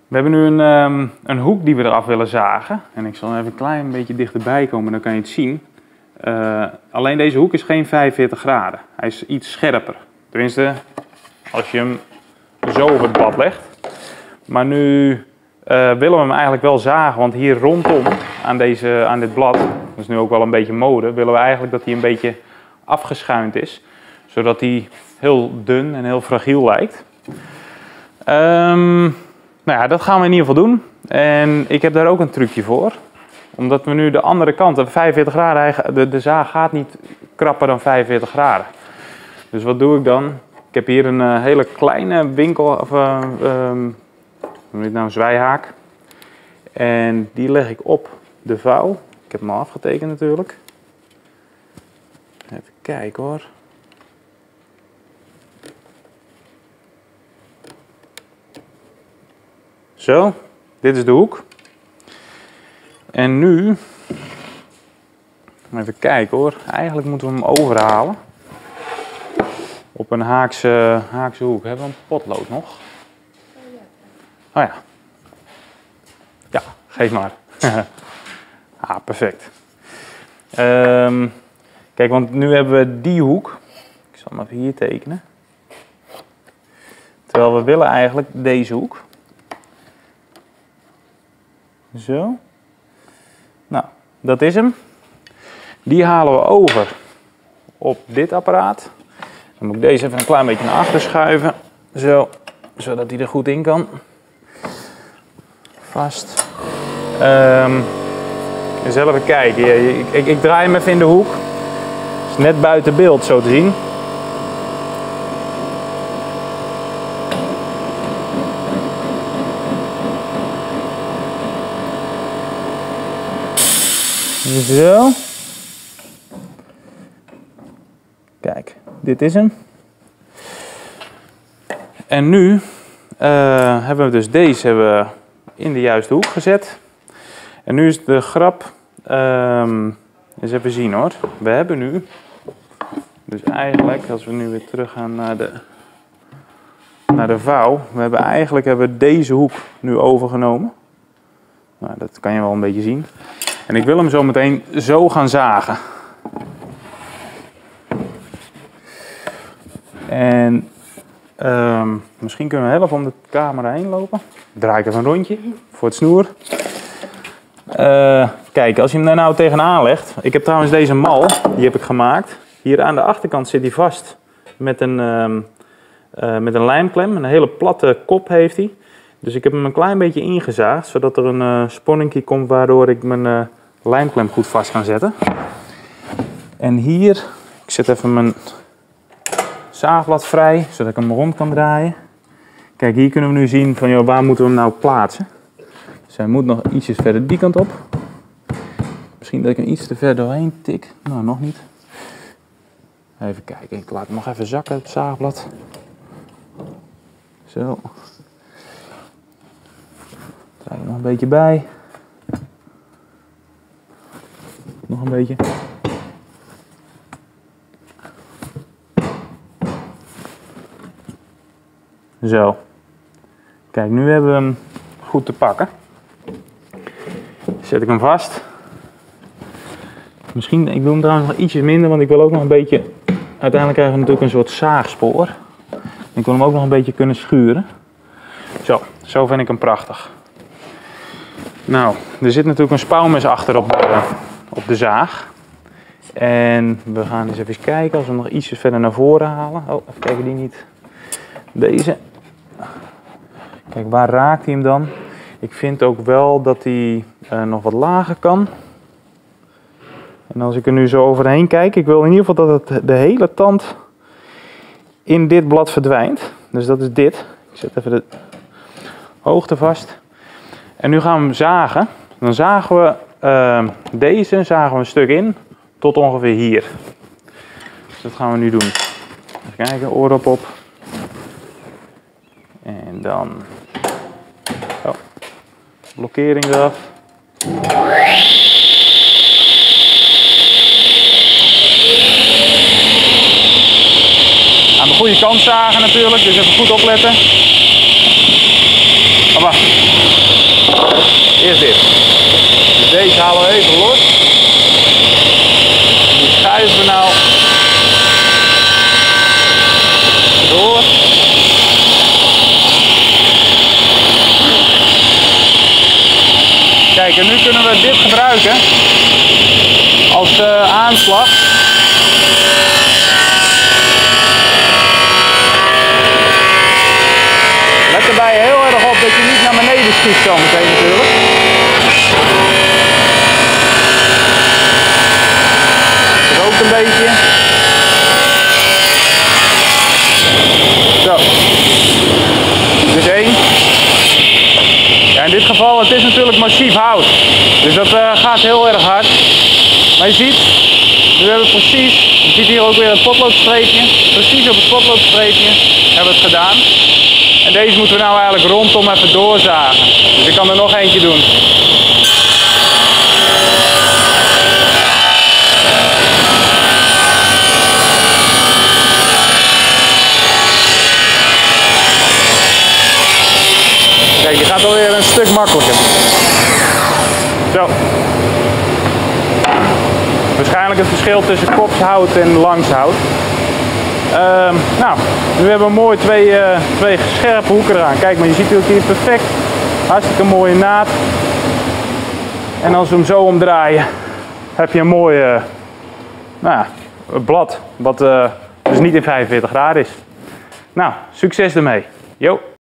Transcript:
We hebben nu een hoek die we eraf willen zagen. En ik zal even een klein beetje dichterbij komen, dan kan je het zien. Alleen deze hoek is geen 45 graden. Hij is iets scherper. Tenminste, als je hem zo over het blad legt. Maar nu willen we hem eigenlijk wel zagen, want hier rondom aan dit blad, dat is nu ook wel een beetje mode, willen we eigenlijk dat hij een beetje afgeschuind is. Zodat hij heel dun en heel fragiel lijkt. Nou ja, dat gaan we in ieder geval doen. En ik heb daar ook een trucje voor. Omdat we nu de andere kant, 45 graden, de zaag gaat niet krapper dan 45 graden. Dus wat doe ik dan? Ik heb hier een hele kleine winkel, of hoe noem je het nou, een zwijhaak. En die leg ik op de vouw. Ik heb hem al afgetekend natuurlijk. Even kijken hoor. Zo, dit is de hoek. En nu, even kijken hoor, eigenlijk moeten we hem overhalen. Op een haakse hoek. Hebben we een potlood nog? Oh ja. Ja, geef maar. Ah, perfect. Kijk, want nu hebben we die hoek. Ik zal hem even hier tekenen. Terwijl we willen eigenlijk deze hoek. Zo. Nou, dat is hem. Die halen we over op dit apparaat. Dan moet ik deze even een klein beetje naar achter schuiven. Zo, zodat hij er goed in kan. Vast. Dus even kijken. Ik draai hem even in de hoek. Het is net buiten beeld zo te zien. Zo. Kijk, dit is hem. En nu hebben we dus deze in de juiste hoek gezet. En nu is de grap, eens even zien hoor. We hebben nu, dus eigenlijk als we nu weer terug gaan naar de vouw. Hebben we deze hoek nu overgenomen. Nou, dat kan je wel een beetje zien. En ik wil hem zo meteen zo gaan zagen. En misschien kunnen we helpen om de camera heen lopen. Draai ik even een rondje voor het snoer. Kijk, als je hem daar nou tegenaan legt. Ik heb trouwens deze mal, die heb ik gemaakt. Hier aan de achterkant zit hij vast met een lijmklem. Een hele platte kop heeft hij. Dus ik heb hem een klein beetje ingezaagd, zodat er een sponningje komt waardoor ik mijn lijmklem goed vast kan zetten. En hier, ik zet even mijn zaagblad vrij, zodat ik hem rond kan draaien. Kijk, hier kunnen we nu zien van, joh, waar moeten we hem nou plaatsen. Dus hij moet nog ietsjes verder die kant op. Misschien dat ik hem iets te ver doorheen tik. Nou, nog niet. Even kijken, ik laat hem nog even zakken, het zaagblad. Zo. Draai er nog een beetje bij. Nog een beetje. Zo. Kijk, nu hebben we hem goed te pakken. Zet ik hem vast. Misschien, ik doe hem trouwens nog ietsjes minder, want ik wil ook nog een beetje... Uiteindelijk krijgen we natuurlijk een soort zaagspoor. Ik wil hem ook nog een beetje kunnen schuren. Zo vind ik hem prachtig. Nou, er zit natuurlijk een spouwmes achter op de zaag. En we gaan eens even kijken als we hem nog ietsjes verder naar voren halen. Oh, even kijken, die niet. Deze. Kijk, waar raakt hij hem dan? Ik vind ook wel dat hij nog wat lager kan. En als ik er nu zo overheen kijk, ik wil in ieder geval dat de hele tand in dit blad verdwijnt. Dus dat is dit. Ik zet even de hoogte vast. En nu gaan we hem zagen. Dan zagen we deze een stuk in tot ongeveer hier. Dus dat gaan we nu doen. Even kijken, oor op. En dan blokkering eraf. Aan de goede kant zagen natuurlijk, dus even goed opletten. Maar wacht. Eerst dit. Dus deze halen we even los. Die schuiven we nou door. Kijk, en nu kunnen we dit gebruiken als aanslag. Let erbij heel erg op dat je niet naar beneden schiet zo meteen natuurlijk. Het rookt een beetje. Zo. Dit is één. Ja, in dit geval, het is natuurlijk massief hout. Dus dat gaat heel erg hard. Maar je ziet, nu hebben we precies, je ziet hier ook weer het potloodstreepje. Precies op het potloodstreepje hebben we het gedaan. En deze moeten we nou eigenlijk rondom even doorzagen. Dus ik kan er nog eentje doen. Kijk, die gaat alweer een stuk makkelijker. Zo. Waarschijnlijk het verschil tussen kopshout en langshout. Nou, nu hebben we mooi twee scherpe hoeken eraan. Kijk maar, je ziet ook hier perfect. Hartstikke mooie naad. En als we hem zo omdraaien, heb je een mooi blad. Wat dus niet in 45 graden is. Nou, succes ermee. Jo.